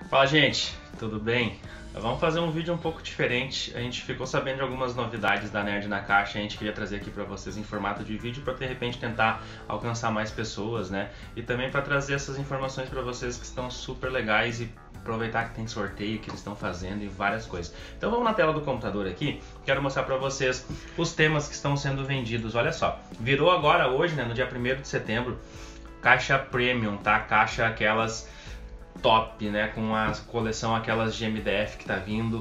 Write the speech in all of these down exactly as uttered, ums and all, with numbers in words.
Fala, gente, tudo bem? Vamos fazer um vídeo um pouco diferente. A gente ficou sabendo de algumas novidades da Nerd na Caixa e a gente queria trazer aqui para vocês em formato de vídeo para de repente tentar alcançar mais pessoas, né? E também para trazer essas informações para vocês que estão super legais e aproveitar que tem sorteio que eles estão fazendo e várias coisas. Então vamos na tela do computador aqui, quero mostrar para vocês os temas que estão sendo vendidos. Olha só, virou agora hoje, né, no dia primeiro de setembro, caixa premium, tá? Caixa aquelas top, né, com a coleção aquelas de M D F que tá vindo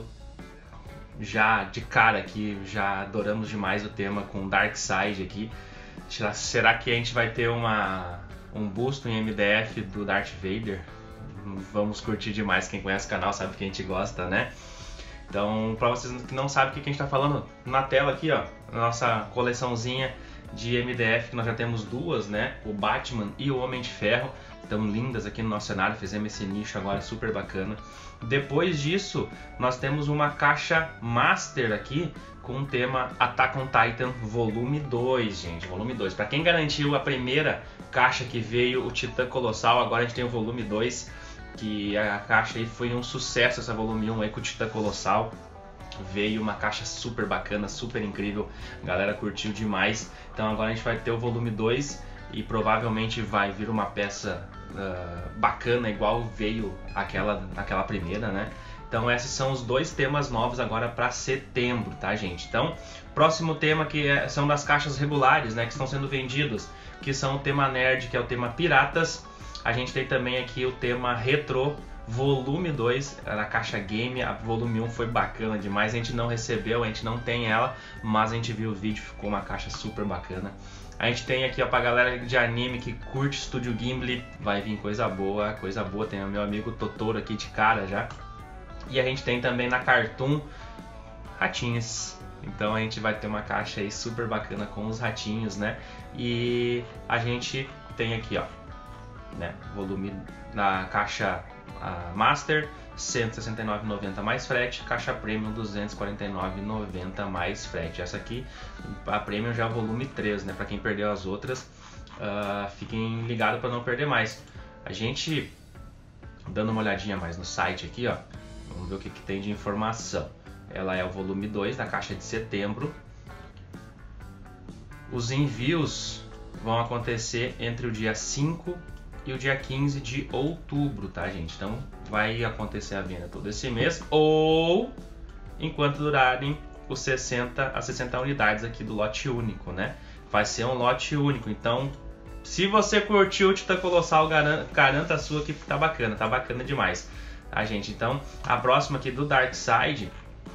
já de cara aqui. Já adoramos demais o tema com Darkseid aqui. Será que a gente vai ter uma, um busto em M D F do Darth Vader? Vamos curtir demais, quem conhece o canal sabe que a gente gosta, né? Então, para vocês que não sabem o que a gente está falando, na tela aqui, ó, nossa coleçãozinha de M D F, que nós já temos duas, né? O Batman e o Homem de Ferro, estão lindas aqui no nosso cenário, fizemos esse nicho agora super bacana. Depois disso, nós temos uma caixa Master aqui com o tema Attack on Titan Volume dois, gente, Volume dois. Para quem garantiu a primeira caixa que veio, o Titã Colossal, agora a gente tem o Volume dois, que a caixa aí foi um sucesso, essa Volume um aí com o Titã Colossal. Veio uma caixa super bacana, super incrível, a galera curtiu demais. Então agora a gente vai ter o Volume dois e provavelmente vai vir uma peça uh, bacana, igual veio aquela, aquela primeira, né? Então esses são os dois temas novos agora para setembro, tá, gente? Então, próximo tema que é, são das caixas regulares, né, que estão sendo vendidos, que são o tema nerd, que é o tema piratas. A gente tem também aqui o tema retro, Volume dois, na caixa game. A Volume um foi bacana demais, a gente não recebeu, a gente não tem ela, mas a gente viu o vídeo, ficou uma caixa super bacana. A gente tem aqui, ó, pra galera de anime que curte Estúdio Ghibli, vai vir coisa boa, coisa boa. Tem o meu amigo Totoro aqui de cara já. E a gente tem também na Cartoon ratinhos. Então a gente vai ter uma caixa aí super bacana com os ratinhos, né? E a gente tem aqui, ó, né, volume na caixa uh, Master, cento e sessenta e nove reais e noventa centavos mais frete, caixa Premium duzentos e quarenta e nove reais e noventa centavos mais frete. Essa aqui, a Premium já é o volume três, né? Para quem perdeu as outras, uh, fiquem ligados para não perder mais. A gente, dando uma olhadinha mais no site aqui, ó, vamos ver o que, que tem de informação. Ela é o volume dois da caixa de setembro. Os envios vão acontecer entre o dia cinco e o dia quinze de outubro, tá, gente? Então vai acontecer a venda todo esse mês ou enquanto durarem os sessenta a sessenta unidades aqui do lote único, né? Vai ser um lote único. Então, se você curtiu o Titã Colossal, garanta, garanta a sua que tá bacana, tá bacana demais, tá, gente? Então, a próxima aqui do Darkseid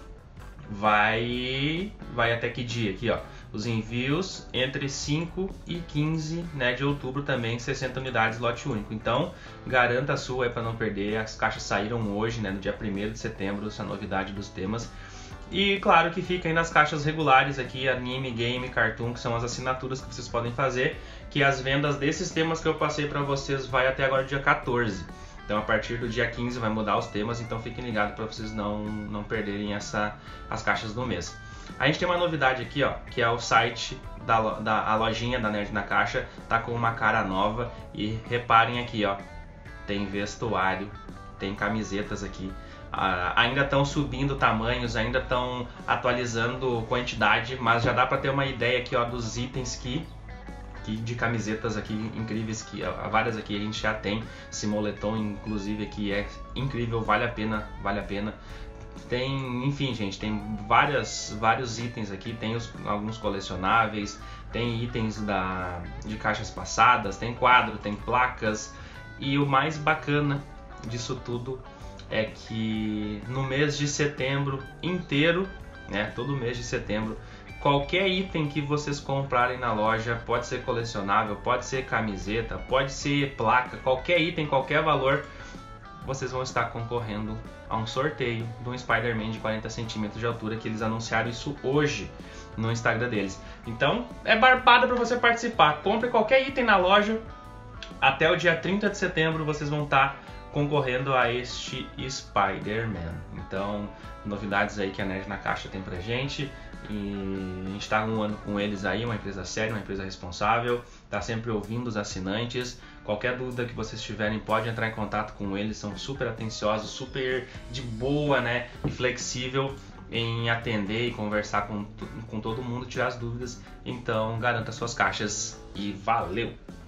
vai vai até que dia aqui, ó? Os envios entre cinco e quinze, né, de outubro também, sessenta unidades, lote único. Então, garanta a sua aí para não perder. As caixas saíram hoje, né, no dia primeiro de setembro, essa novidade dos temas. E claro que fica aí nas caixas regulares aqui, anime, game, cartoon, que são as assinaturas que vocês podem fazer, que as vendas desses temas que eu passei para vocês vai até agora dia quatorze. Então a partir do dia quinze vai mudar os temas, então fiquem ligados para vocês não, não perderem essa, as caixas do mês. A gente tem uma novidade aqui, ó, que é o site da, da a lojinha da Nerd na Caixa, tá com uma cara nova e reparem aqui, ó, tem vestuário, tem camisetas aqui, ah, ainda estão subindo tamanhos, ainda estão atualizando quantidade, mas já dá para ter uma ideia aqui, ó, dos itens que Que de camisetas aqui incríveis, que há várias aqui a gente já tem. Esse moletom inclusive aqui é incrível, vale a pena, vale a pena. Tem, enfim, gente, tem várias, vários itens aqui, tem os, alguns colecionáveis, tem itens da, de caixas passadas, tem quadro, tem placas. E o mais bacana disso tudo é que no mês de setembro inteiro, né, todo mês de setembro, qualquer item que vocês comprarem na loja, pode ser colecionável, pode ser camiseta, pode ser placa, qualquer item, qualquer valor, vocês vão estar concorrendo a um sorteio de um Spider-Man de quarenta centímetros de altura, que eles anunciaram isso hoje no Instagram deles. Então é barbada para você participar. Compre qualquer item na loja, até o dia trinta de setembro vocês vão estar concorrendo a este Spider-Man. Então, novidades aí que a Nerd na Caixa tem pra gente. E a gente está um ano com eles aí, uma empresa séria, uma empresa responsável, está sempre ouvindo os assinantes, Qualquer dúvida que vocês tiverem, pode entrar em contato com eles, são super atenciosos, super de boa, né, e flexível em atender e conversar com, com todo mundo, tirar as dúvidas. Então garanta suas caixas e valeu!